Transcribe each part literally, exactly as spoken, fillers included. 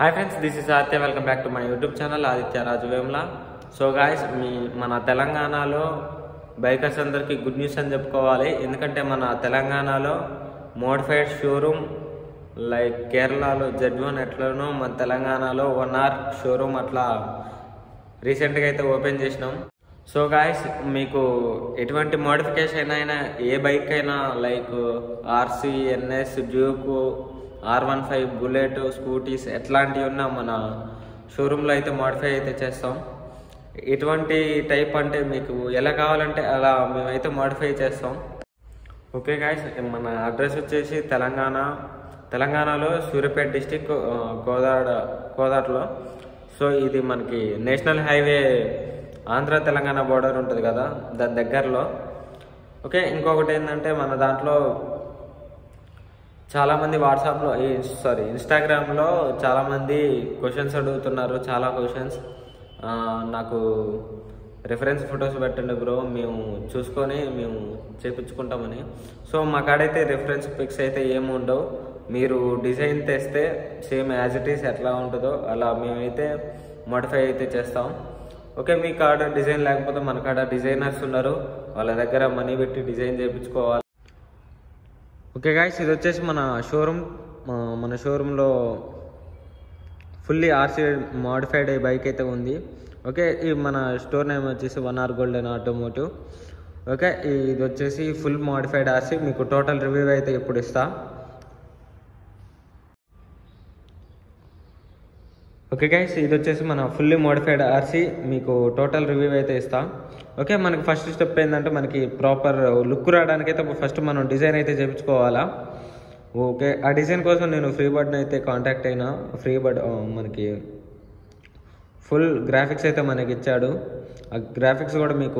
Hi friends, this is Aditya. Welcome back to my YouTube channel Aditya Raju Vemula. So guys, మీ మన తెలంగాణలో bikers అందరికీ good news అని చెప్పుకోవాలి. ఎందుకంటే మన తెలంగాణలో మోడిఫైడ్ షోరూమ్ లైక్ కేరళలో జెడ్ వన్ ఎట్లనో మన తెలంగాణలో వన్ ఆర్ షోరూమ్ అట్లా రీసెంట్గా అయితే ఓపెన్ చేసినాం. సో గాయస్, మీకు ఎటువంటి మోడిఫికేషన్ అయినా ఏ బైక్ అయినా like RC, NS, Duke, R one five, Bullet, scooties ఎట్లాంటివి ఉన్నా మన షోరూంలో అయితే మోడిఫై అయితే చేస్తాం. ఎటువంటి టైప్ అంటే మీకు ఎలా కావాలంటే అలా మేమైతే మోడిఫై చేస్తాం. ఓకే గాయస్, మన అడ్రస్ వచ్చేసి తెలంగాణ తెలంగాణలో సూర్యాపేట డిస్టిక్ కోదాడ కోదాడలో. సో ఇది మనకి national highway Andhra Telangana border ఉంటుంది కదా, దాని దగ్గరలో. ఓకే, ఇంకొకటి ఏంటంటే మన దాంట్లో చాలామంది వాట్సాప్లో సారీ ఇన్స్టాగ్రామ్లో చాలామంది క్వశ్చన్స్ అడుగుతున్నారు. చాలా క్వశ్చన్స్ నాకు రిఫరెన్స్ ఫొటోస్ పెట్టండి బ్రో, మేము చూసుకొని మేము చేపించుకుంటామని. సో మా కాడైతే రిఫరెన్స్ పిక్స్ అయితే ఏమి ఉండవు. మీరు డిజైన్ తెస్తే సేమ్ యాజ్ ఇట్ ఈస్ ఎట్లా ఉంటుందో అలా మేమైతే మోడిఫై అయితే చేస్తాం. ఓకే, మీ కాడ డిజైన్ లేకపోతే మన కాడ డిజైనర్స్ ఉన్నారు, వాళ్ళ దగ్గర మనీ పెట్టి డిజైన్ చేయించుకోవాలి. ఓకే గాయస్, ఇది వచ్చేసి మన షోరూమ్. మన షోరూంలో ఫుల్లీ ఆర్సీ మోడిఫైడ్ బైక్ అయితే ఉంది. ఓకే, ఈ మన స్టోర్ నేమ్ వచ్చేసి one R golden automotive. Okay, ఇది వచ్చేసి ఫుల్ మోడిఫైడ్ ఆర్సీ. మీకు టోటల్ రివ్యూ అయితే ఇప్పుడు ఇస్తా. ఓకే గైస్, ఇది వచ్చేసి మన ఫుల్లీ మోడిఫైడ్ ఆర్సీ. మీకు టోటల్ రివ్యూ అయితే ఇస్తాం. ఓకే, మనకి ఫస్ట్ స్టెప్ ఏంటంటే మనకి ప్రాపర్ లుక్ రావడానికి అయితే ఫస్ట్ మనం డిజైన్ అయితే చేయించుకోవాలా. ఓకే, ఆ డిజైన్ కోసం నేను ఫ్రీ బర్డ్ని అయితే కాంటాక్ట్ అయినా. ఫ్రీ బర్డ్ మనకి ఫుల్ గ్రాఫిక్స్ అయితే మనకి ఇచ్చాడు. ఆ గ్రాఫిక్స్ కూడా మీకు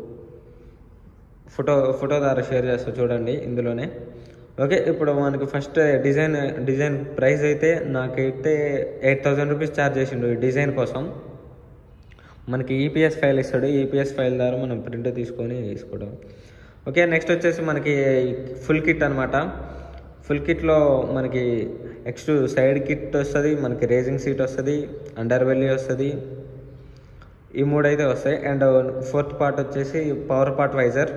ఫోటో ఫోటో ద్వారా షేర్ చేస్తా చూడండి ఇందులోనే. ఓకే, ఇప్పుడు మనకి ఫస్ట్ డిజైన్ డిజైన్ ప్రైస్ అయితే నాకైతే ఎయిట్ థౌజండ్ రూపీస్ ఛార్జ్ చేసిండు ఈ డిజైన్ కోసం. మనకి ఈపీఎస్ ఫైల్ ఇస్తాడు. ఈపీఎస్ ఫైల్ ద్వారా మనం ప్రింట్ తీసుకొని తీసుకోవడం. ఓకే, నెక్స్ట్ వచ్చేసి మనకి ఫుల్ కిట్ అనమాట. ఫుల్ కిట్లో మనకి నెక్స్ట్ సైడ్ కిట్ వస్తుంది, మనకి రేసింగ్ సీట్ వస్తుంది, అండర్ బెల్లీ వస్తుంది. ఈ మూడు అయితే వస్తాయి. అండ్ ఫోర్త్ పార్ట్ వచ్చేసి పవర్ పార్ట్ వైజర్.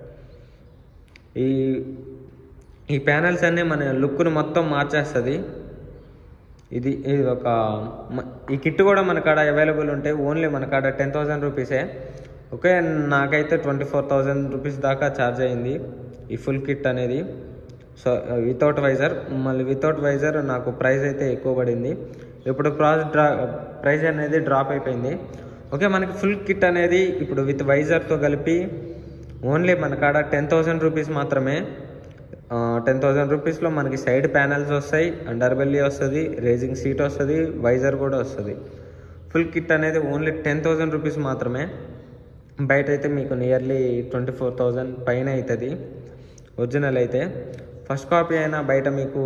ఈ ఈ ప్యానల్స్ అన్నీ మన లుక్ను మొత్తం మార్చేస్తుంది. ఇది ఇది ఒక ఈ కిట్ కూడా మన కాడ అవైలబుల్ ఉంటాయి. ఓన్లీ మన కాడ టెన్ థౌజండ్ రూపీసే. ఓకే, నాకైతే ట్వంటీ ఫోర్ థౌజండ్ రూపీస్ దాకా ఛార్జ్ అయింది ఈ ఫుల్ కిట్ అనేది. సో వితౌట్ వైజర్, మళ్ళీ వితౌట్ వైజర్ నాకు ప్రైస్ అయితే ఎక్కువ పడింది. ఇప్పుడు ప్రాస్ డ్రా ప్రైస్ అనేది డ్రాప్ అయిపోయింది. ఓకే, మనకి ఫుల్ కిట్ అనేది ఇప్పుడు విత్ వైజర్తో కలిపి ఓన్లీ మన కాడ టెన్ థౌజండ్ రూపీస్ మాత్రమే. టెన్ థౌజండ్ రూపీస్లో మనకి సైడ్ ప్యానల్స్ వస్తాయి, అండర్ బెల్లీ వస్తుంది, రేసింగ్ సీట్ వస్తుంది, వైజర్ కూడా వస్తుంది. ఫుల్ కిట్ అనేది ఓన్లీ టెన్ థౌజండ్ రూపీస్ మాత్రమే. బయట అయితే మీకు నియర్లీ ట్వంటీ ఫోర్ థౌజండ్ పైన అవుతుంది ఒరిజినల్ అయితే. ఫస్ట్ కాపీ అయినా బయట మీకు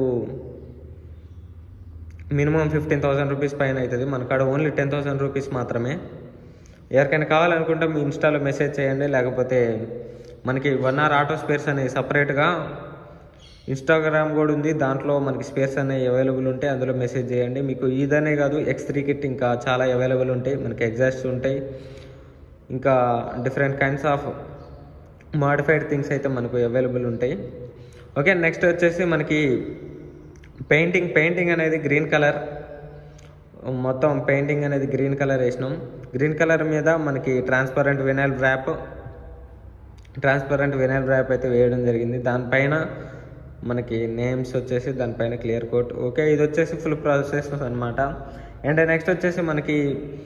మినిమం ఫిఫ్టీన్ థౌజండ్ రూపీస్ పైన అవుతుంది. మన కాడ ఓన్లీ టెన్ థౌజండ్ రూపీస్ మాత్రమే. ఎవరికైనా కావాలనుకుంటే మీ ఇన్స్టాలో మెసేజ్ చేయండి, లేకపోతే మనకి వన్ ఆర్ ఆటో స్పేర్స్ అనేవి సపరేట్గా ఇన్స్టాగ్రామ్ కూడా ఉంది, దాంట్లో మనకి స్పేర్స్ అనేవి అవైలబుల్ ఉంటాయి, అందులో మెసేజ్ చేయండి. మీకు ఇదనే కాదు, ఎక్స్ త్రీ కిట్ ఇంకా చాలా అవైలబుల్ ఉంటాయి. మనకి ఎగ్జాస్ట్ ఉంటాయి, ఇంకా different kinds of modified things అయితే మనకు అవైలబుల్ ఉంటాయి. ఓకే, నెక్స్ట్ వచ్చేసి మనకి పెయింటింగ్ పెయింటింగ్ అనేది గ్రీన్ కలర్. మొత్తం పెయింటింగ్ అనేది గ్రీన్ కలర్ వేసినాం. గ్రీన్ కలర్ మీద మనకి transparent vinyl wrap transparent vinyl wrap అయితే వేయడం జరిగింది. దానిపైన మనకి నేమ్స్ వచ్చేసి దానిపైన క్లియర్ కోట్. ఓకే, ఇది వచ్చేసి ఫుల్ ప్రాసెస్ అనమాట. అండ్ నెక్స్ట్ వచ్చేసి మనకి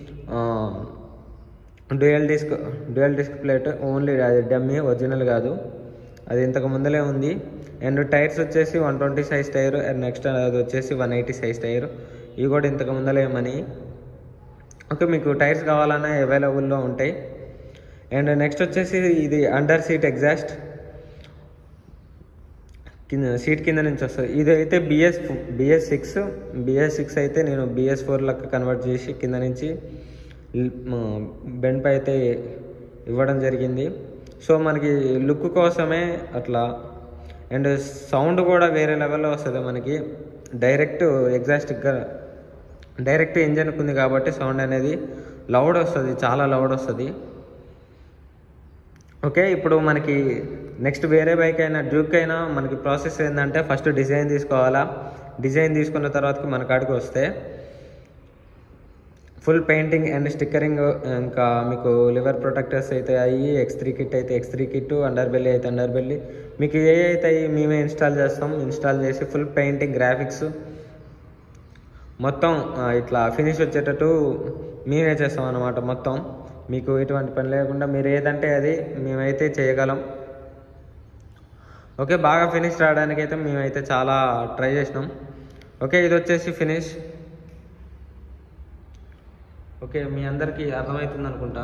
dual disc dual disc plate. Only అది డమ్మీ, ఒరిజినల్ కాదు, అది ఇంతకు ముందలే ఉంది. అండ్ టైర్స్ వచ్చేసి one twenty size tyre. And next అది వచ్చేసి వన్ ఎయిటీ సైజ్ టైర్. ఇవి కూడా ఇంతకు ముందలే మనీ. ఓకే, మీకు టైర్స్ కావాలన్నా అవైలబుల్లో ఉంటాయి. అండ్ నెక్స్ట్ వచ్చేసి ఇది అండర్ సీట్ ఎగ్జాస్ట్, కింద సీట్ కింద నుంచి వస్తుంది. ఇది అయితే BS BS six BS six అయితే నేను బిఎస్ ఫోర్ లెక్క కన్వర్ట్ చేసి కింద నుంచి బెండ్ పై అయితే ఇవ్వడం జరిగింది. సో మనకి లుక్ కోసమే అట్లా. అండ్ సౌండ్ కూడా వేరే లెవెల్లో వస్తుంది మనకి. డైరెక్ట్ ఎగ్జాస్ట్గా డైరెక్ట్ ఇంజన్కి ఉంది కాబట్టి సౌండ్ అనేది లౌడ్ వస్తుంది, చాలా లౌడ్ వస్తుంది. ఓకే, ఇప్పుడు మనకి నెక్స్ట్ వేరే బైక్ అయినా డ్యూక్ అయినా మనకి ప్రాసెస్ ఏంటంటే ఫస్ట్ డిజైన్ తీసుకోవాలా. డిజైన్ తీసుకున్న తర్వాతకి మన కాడికి వస్తే ఫుల్ పెయింటింగ్ అండ్ స్టిక్కరింగ్, ఇంకా మీకు లివర్ ప్రొటెక్టర్స్ అయితే అయ్యి, ఎక్స్ త్రీ కిట్ అయితే X three kit, under belly అయితే అండర్ బెల్లి, మీకు ఏ అయితే అయ్యి మేమే ఇన్స్టాల్ చేస్తాం. ఇన్స్టాల్ చేసి ఫుల్ పెయింటింగ్, గ్రాఫిక్స్ మొత్తం ఇట్లా ఫినిష్ వచ్చేటట్టు మేమే చేస్తాం అన్నమాట. మొత్తం మీకు ఎటువంటి పని లేకుండా మీరు ఏదంటే అది మేమైతే చేయగలం. ఓకే, బాగా ఫినిష్ రావడానికి అయితే మేమైతే చాలా ట్రై చేసినాం. ఓకే, ఇది వచ్చేసి ఫినిష్. ఓకే, మీ అందరికీ అర్థమవుతుంది అనుకుంటా.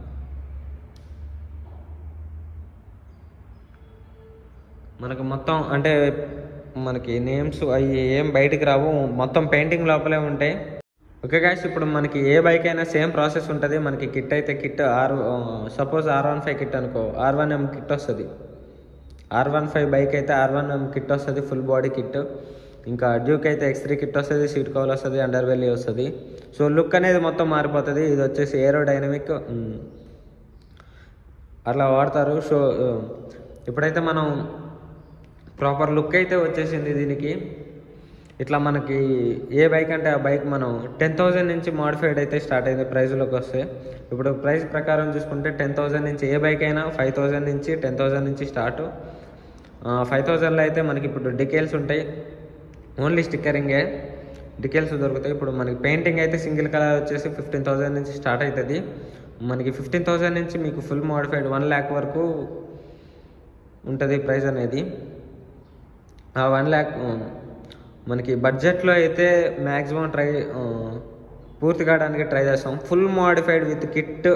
మనకు మొత్తం అంటే మనకి నేమ్స్ అవి ఏం బయటికి రావు, మొత్తం పెయింటింగ్ లోపలే ఉంటాయి. ఓకే గాయ్స్, ఇప్పుడు మనకి ఏ బైక్ అయినా సేమ్ ప్రాసెస్ ఉంటుంది. మనకి కిట్ అయితే kit or suppose R one five kit అనుకో, ఆర్ వన్ ఎం కిట్ వస్తుంది. ఆర్ వన్ ఫైవ్ బైక్ అయితే ఆర్ వన్ ఎం కిట్ వస్తుంది, ఫుల్ బాడీ కిట్. ఇంకా డ్యూక్ అయితే ఎక్స్ త్రీ కిట్ వస్తుంది, సీట్ కవర్ వస్తుంది, అండర్ బెల్లి వస్తుంది. సో లుక్ అనేది మొత్తం మారిపోతుంది. ఇది వచ్చేసి ఏరో డైనమిక్ అట్లా వాడతారు. సో ఇప్పుడైతే మనం ప్రాపర్ లుక్ అయితే వచ్చేసింది దీనికి. ఇట్లా మనకి ఏ బైక్ అంటే ఆ బైక్ మనం టెన్ థౌజండ్ నుంచి మోడిఫైడ్ అయితే స్టార్ట్ అయింది ప్రైస్లోకి వస్తే. ఇప్పుడు ప్రైస్ ప్రకారం చూసుకుంటే టెన్ థౌజండ్ నుంచి ఏ బైక్ అయినా ఫైవ్ థౌజండ్ నుంచి టెన్ థౌజండ్ నుంచి స్టార్ట్. ఫైవ్ థౌజండ్లో అయితే మనకి ఇప్పుడు డికేల్స్ ఉంటాయి, ఓన్లీ స్టిక్కరింగే డికేల్స్ దొరుకుతాయి. ఇప్పుడు మనకి పెయింటింగ్ అయితే సింగిల్ కలర్ వచ్చేసి ఫిఫ్టీన్ థౌజండ్ నుంచి స్టార్ట్ అవుతుంది. మనకి ఫిఫ్టీన్ థౌజండ్ నుంచి మీకు ఫుల్ మోడిఫైడ్ వన్ ల్యాక్ వరకు ఉంటుంది ప్రైస్ అనేది. ఆ వన్ ల్యాక్ మనకి బడ్జెట్లో అయితే మ్యాక్సిమం ట్రై పూర్తి కావడానికి ట్రై చేస్తాం. ఫుల్ మోడిఫైడ్ విత్ కిట్,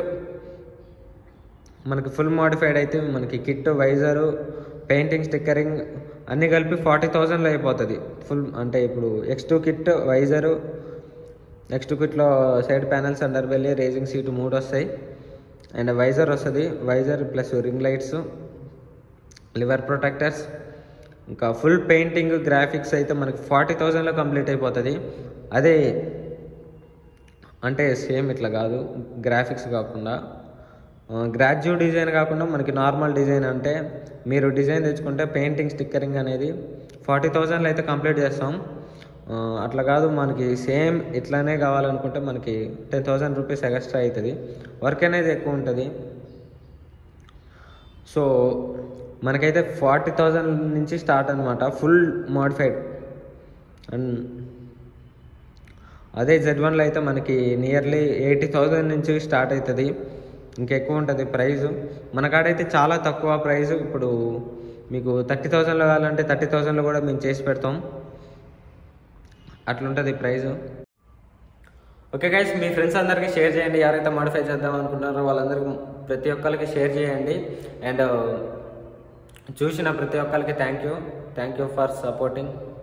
మనకి ఫుల్ మోడిఫైడ్ అయితే మనకి కిట్, వైజరు, పెయింటింగ్, స్టిక్కరింగ్ అన్నీ కలిపి ఫార్టీ థౌజండ్లో అయిపోతుంది ఫుల్. అంటే ఇప్పుడు X two kit, visor, X two కిట్లో side panels, under belly, racing seat మూడు వస్తాయి. అండ్ వైజర్ వస్తుంది, visor plus ring lights, lever protectors, ఇంకా ఫుల్ పెయింటింగ్, గ్రాఫిక్స్ అయితే మనకి ఫార్టీ థౌజండ్లో కంప్లీట్ అయిపోతుంది. అదే అంటే సేమ్ ఇట్లా కాదు, గ్రాఫిక్స్ కాకుండా గ్రాడ్యుయేట్ డిజైన్ కాకుండా మనకి నార్మల్ డిజైన్ అంటే మీరు డిజైన్ తెచ్చుకుంటే పెయింటింగ్, స్టిక్కరింగ్ అనేది ఫార్టీ థౌజండ్లో అయితే కంప్లీట్ చేస్తాం. అట్లా కాదు మనకి సేమ్ ఇట్లానే కావాలనుకుంటే మనకి టెన్ థౌజండ్ రూపీస్ ఎక్స్ట్రా అవుతుంది, వర్క్ అనేది ఎక్కువ ఉంటుంది. సో మనకైతే ఫార్టీ థౌజండ్ నుంచి స్టార్ట్ అనమాట ఫుల్ మోడిఫైడ్. అండ్ అదే జెడ్ వన్లో అయితే మనకి నియర్లీ ఎయిటీ థౌజండ్ నుంచి స్టార్ట్ అవుతుంది, ఇంకెక్కువ ఉంటుంది ప్రైజు. మన కాడైతే చాలా తక్కువ ప్రైజు. ఇప్పుడు మీకు థర్టీ థౌజండ్లో కావాలంటే థర్టీ థౌజండ్లో కూడా మేము చేసి పెడతాం, అట్లుంటుంది ప్రైజు. ఓకే గైస్, మీ ఫ్రెండ్స్ అందరికీ షేర్ చేయండి. ఎవరైతే మోడిఫై చేద్దాం అనుకుంటున్నారో వాళ్ళందరికీ ప్రతి ఒక్కరికి షేర్ చేయండి. అండ్ చూసిన ప్రతి ఒక్కరికి thank you thank you for supporting.